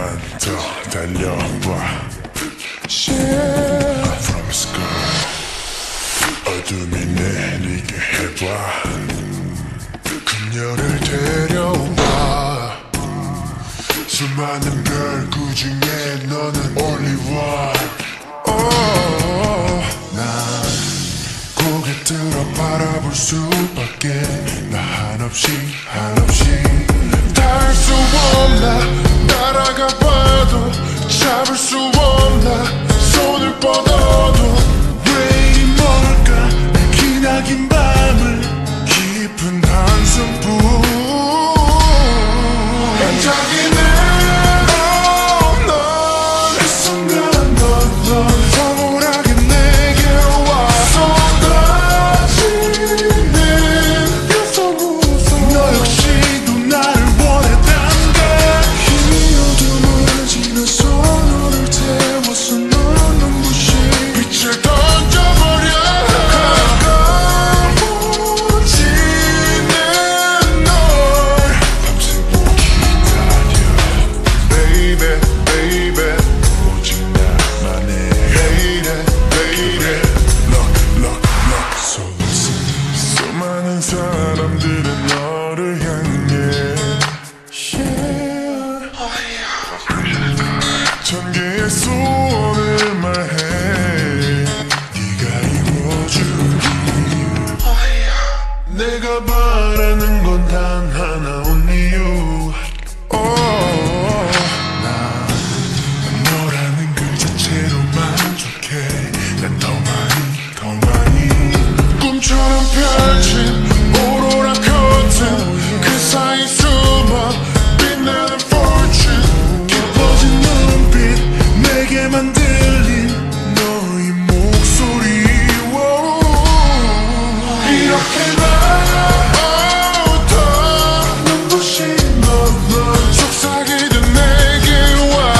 조금만 더 달려봐. I promise girl, 어둠이 내리게 해봐. 그녀를 데려와. 수많은 별 그 중에 너는 only one. 난 고개 들어 바라볼 수밖에. 나 한없이 닿을 수 없나. 따라가 봐도 잡을 수 없나. 손을 뻗어도 왜 이 뭘까. 내 기나긴 밤을 깊은 한숨뿐 반짝이네. 사람들은 너를 향해 천 개의 소원을 말해. 네가 이루어주길. 내가 바라는 건 단 하나 only you. 난 너라는 그 자체로 만족해. 난 더 많이 꿈처럼 펼친 오로라 커튼 그 사이 숨어 빛나는 fortune. 깊어진 눈빛 내게만 들린 너의 목소리. 이렇게 나부터 눈부신 넌 속삭이듯 내게 와.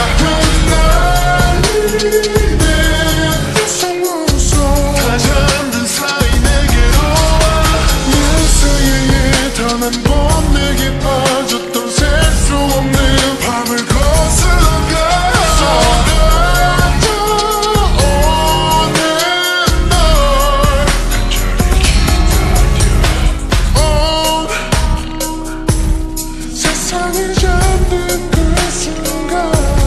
흩날리는 유성우성 다 잠든 사이 내게로 와. 내 사이에 단 한 번 내게 빠졌던 셀 수 없는 밤을 거슬러가. 세상이 잠든 그 순간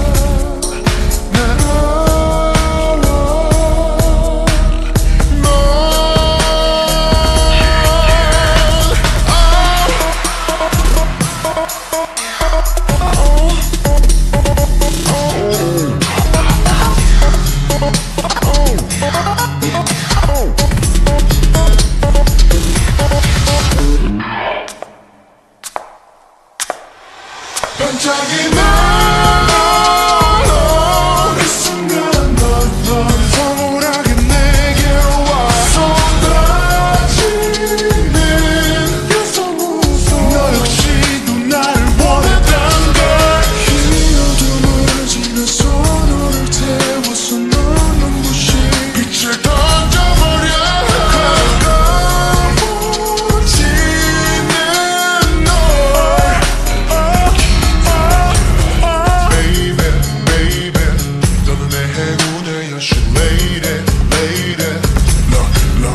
난 반짝이는 이 순간 넌 황홀하게 내게 와. 쏟아지는 유성우성 너 역시도 나를 원했단 걸. 이 어둠을 지나서 너를 태워서 넌 눈부신 빛을 던져버려.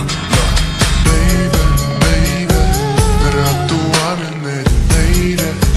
baby, 나를 압도하면 내린 lady.